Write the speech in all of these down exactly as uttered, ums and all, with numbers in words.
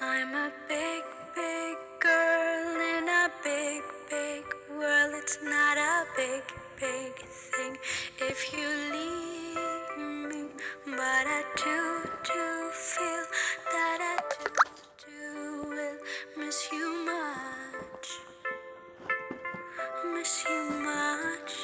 I'm a big, big girl in a big, big world. It's not a big, big thing if you leave me, but I do, do feel that I do, do will miss you much, miss you much.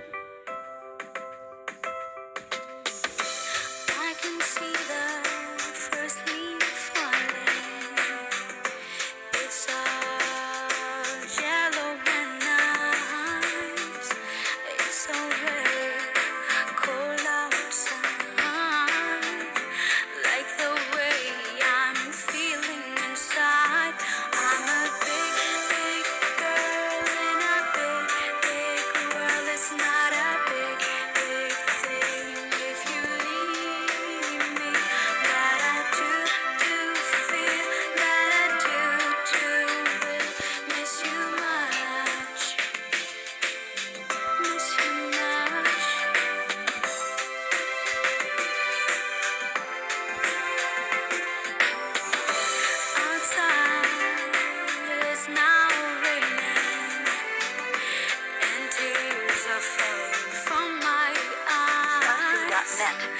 I can see the first leaf falling. It's all yellow and nice. It's so very cold outside. Like the way I'm feeling inside. I'm a big, big girl in a big, big world. It's not a big, big thing if you leave me. But I do, do feel that I do, do will miss you much, miss you much. Outside it's now raining, and tears are falling from my eyes. dot net